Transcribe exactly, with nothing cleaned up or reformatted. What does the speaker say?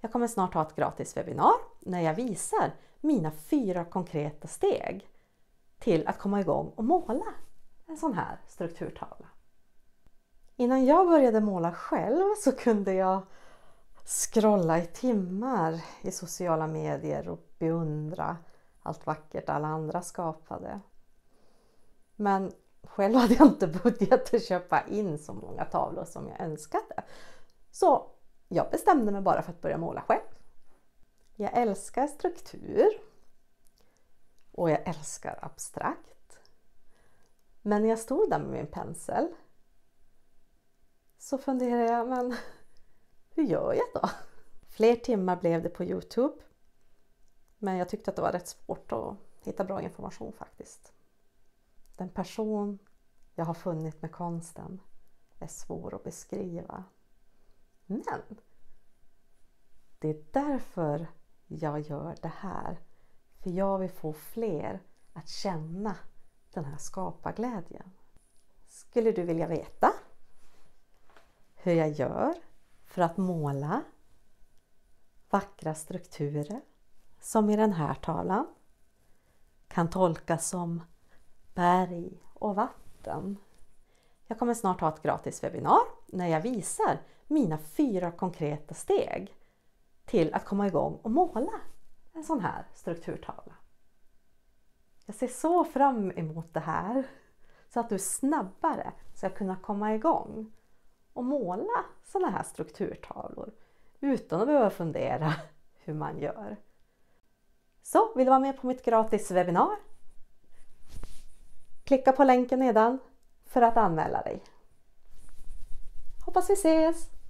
Jag kommer snart ha ett gratis webbinar när jag visar mina fyra konkreta steg till att komma igång och måla en sån här strukturtavla. Innan jag började måla själv så kunde jag scrolla i timmar i sociala medier och beundra allt vackert alla andra skapade. Men själv hade jag inte budget att köpa in så många tavlor som jag önskade. Så jag bestämde mig bara för att börja måla själv. Jag älskar struktur och jag älskar abstrakt. Men när jag stod där med min pensel så funderade jag, men hur gör jag då? Fler timmar blev det på YouTube. Men jag tyckte att det var rätt svårt att hitta bra information faktiskt. Den person jag har funnit med konsten är svår att beskriva. Men det är därför jag gör det här. För jag vill få fler att känna den här skaparglädjen. Skulle du vilja veta hur jag gör för att måla vackra strukturer som i den här tavlan kan tolkas som berg och vatten? Jag kommer snart ha ett gratis webbinar när jag visar mina fyra konkreta steg till att komma igång och måla en sån här strukturtavla. Jag ser så fram emot det här så att du snabbare ska kunna komma igång och måla såna här strukturtavlor utan att behöva fundera hur man gör. Så vill du vara med på mitt gratis webbinar? Klicka på länken nedan för att anmäla dig. Hoppas vi ses!